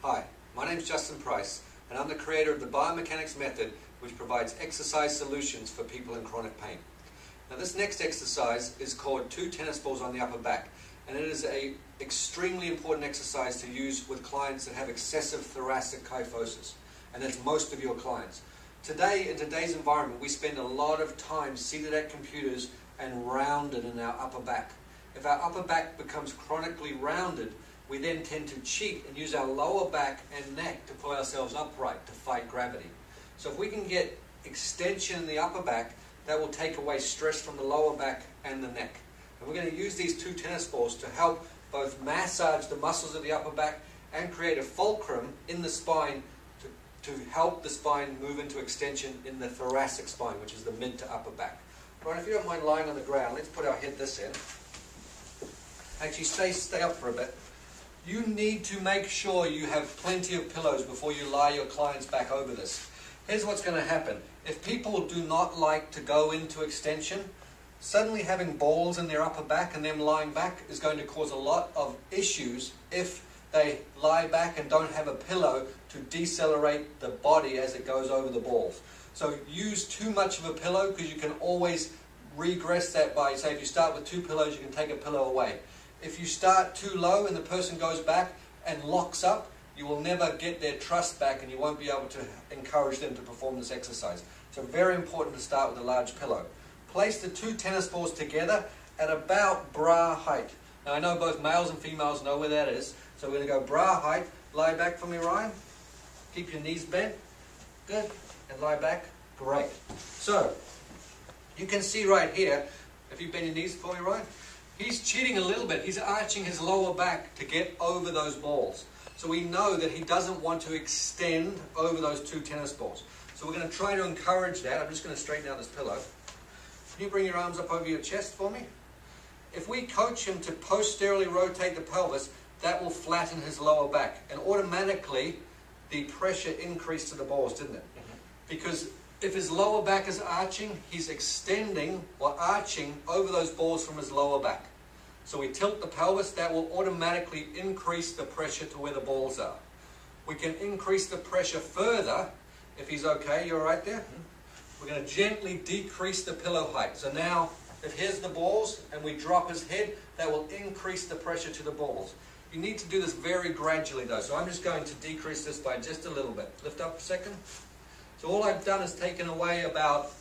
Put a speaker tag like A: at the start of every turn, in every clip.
A: Hi, my name is Justin Price, and I'm the creator of the BioMechanics Method, which provides exercise solutions for people in chronic pain. Now, this next exercise is called 2 tennis balls on the upper back, and it is an extremely important exercise to use with clients that have excessive thoracic kyphosis, and that's most of your clients. Today, in today's environment, we spend a lot of time seated at computers and rounded in our upper back. If our upper back becomes chronically rounded, we then tend to cheat and use our lower back and neck to pull ourselves upright to fight gravity. So if we can get extension in the upper back, that will take away stress from the lower back and the neck. And we're going to use these 2 tennis balls to help both massage the muscles of the upper back and create a fulcrum in the spine to help the spine move into extension in the thoracic spine, which is the mid to upper back. Right, if you don't mind lying on the ground, let's put our head this in. Actually, stay up for a bit. You need to make sure you have plenty of pillows before you lie your clients back over this. Here's what's going to happen. If people do not like to go into extension, suddenly having balls in their upper back and them lying back is going to cause a lot of issues if they lie back and don't have a pillow to decelerate the body as it goes over the balls. So use too much of a pillow, because you can always regress that by, say, if you start with 2 pillows, you can take a pillow away. If you start too low and the person goes back and locks up, you will never get their trust back and you won't be able to encourage them to perform this exercise. So very important to start with a large pillow. Place the 2 tennis balls together at about bra height. Now I know both males and females know where that is, so we're going to go bra height. Lie back for me, Ryan. Keep your knees bent. Good. And lie back. Great. So you can see right here, if you bend your knees for me, Ryan, he's cheating a little bit. He's arching his lower back to get over those balls. So we know that he doesn't want to extend over those 2 tennis balls. So we're going to try to encourage that. I'm just going to straighten out this pillow. Can you bring your arms up over your chest for me? If we coach him to posteriorly rotate the pelvis, that will flatten his lower back. And automatically, the pressure increased to the balls, didn't it? Because if his lower back is arching, he's extending or arching over those balls from his lower back. So we tilt the pelvis, that will automatically increase the pressure to where the balls are. We can increase the pressure further if he's okay. You all right there? We're going to gently decrease the pillow height. So now, if here's the balls and we drop his head, that will increase the pressure to the balls. You need to do this very gradually though. So I'm just going to decrease this by just a little bit. Lift up a second. So all I've done is taken away about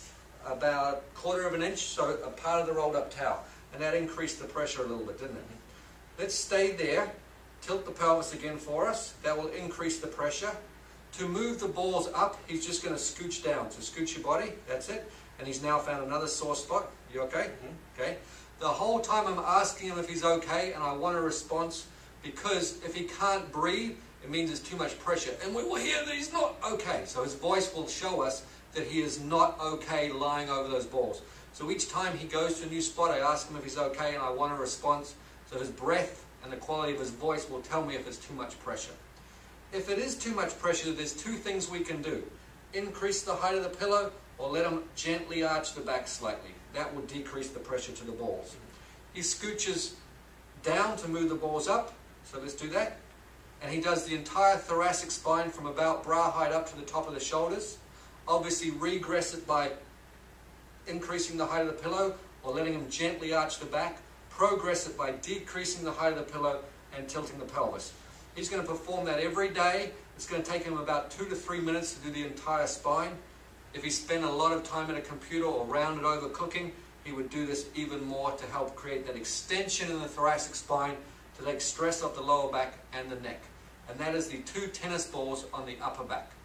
A: 1/4 of an inch, so a part of the rolled up towel. And that increased the pressure a little bit, didn't it? Let's stay there. Tilt the pelvis again for us. That will increase the pressure. To move the balls up, he's just going to scooch down. So scooch your body. That's it. And he's now found another sore spot. You okay? Okay. The whole time I'm asking him if he's okay, and I want a response, because if he can't breathe, it means there's too much pressure. And we will hear that he's not okay. So his voice will show us that he is not okay lying over those balls. So each time he goes to a new spot, I ask him if he's okay and I want a response. So his breath and the quality of his voice will tell me if it's too much pressure. If it is too much pressure, there's 2 things we can do. Increase the height of the pillow or let him gently arch the back slightly. That will decrease the pressure to the balls. He scooches down to move the balls up. So let's do that. And he does the entire thoracic spine from about bra height up to the top of the shoulders. Obviously regress it by increasing the height of the pillow or letting him gently arch the back. Progress it by decreasing the height of the pillow and tilting the pelvis. He's going to perform that every day. It's going to take him about 2 to 3 minutes to do the entire spine. If he spent a lot of time at a computer or rounded over cooking, he would do this even more to help create that extension in the thoracic spine to take stress off the lower back and the neck. And that is the 2 tennis balls on the upper back.